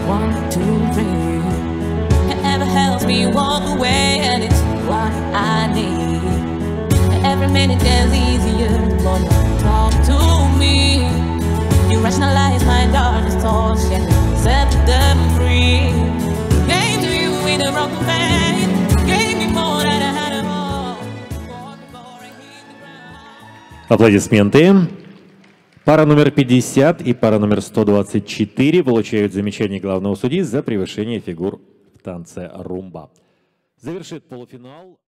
1, 2, 3. It never helps me walk away, and it's what I need. Every minute gets easier when you talk to me. You rationalize my darkest thoughts, yet set them free. Came to you in a broken vein, gave me more than I had at all. Аплодисменты. Пара номер 50 и пара номер 124 получают замечание главного судьи за превышение фигур в танце румба. Завершит полуфинал.